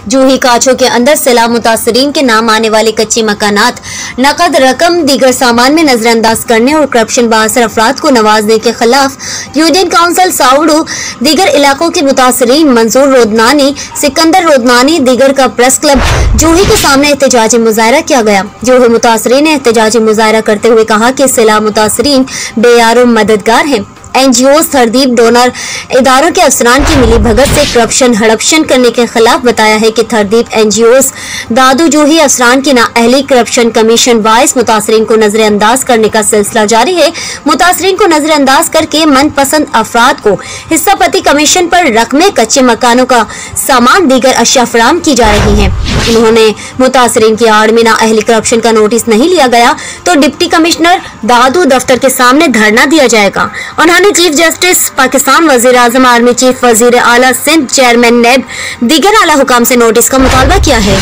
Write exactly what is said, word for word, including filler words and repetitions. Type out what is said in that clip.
जूही काछो के अंदर सैलाब मुतासरीन के नाम आने वाले कच्चे मकानात, नकद रकम, दीगर सामान में नजरअंदाज करने और करप्शन बासर अफराद को नवाजने के खिलाफ यूनियन काउंसिल साउडू, दीगर इलाकों के मुतासरीन मंजूर रोदनानी, सिकंदर रोदनानी, दीगर का प्रेस क्लब जूही के सामने एहतजाजी मुजाहरा किया गया। जूही मुतासरीन ने एहतजाजी मुजाहरा करते हुए कहा कि सैलाब मुतासरीन बेयारो मददगार हैं। एनजीओ थरदीब डोनर इदारों के अफसरान की मिली भगत से करप्शन हड़पशन करने के खिलाफ बताया है कि थरदीब एनजीओ दादू जूही अफसरान की नाअहली करप्शन कमीशन वाइस मुतासरीन को नजरअंदाज करने का सिलसिला जारी है। मुतासरीन को नजरअंदाज करके मनपसंद अफराद को हिस्सापति कमीशन पर रकमे, कच्चे मकानों का सामान, दीगर अशिया फराम की जा रही है। उन्होंने मुतासरीन की आड़ में नाअहली करप्शन का नोटिस नहीं लिया गया तो डिप्टी कमिश्नर दादू दफ्तर के सामने धरना दिया जाएगा। उन्होंने चीफ जस्टिस पाकिस्तान, वजीर आजम, आर्मी चीफ, वजीर आला सिंध, चेयरमैन नेब, दीगर आला हुकाम से नोटिस का मुतालबा किया है।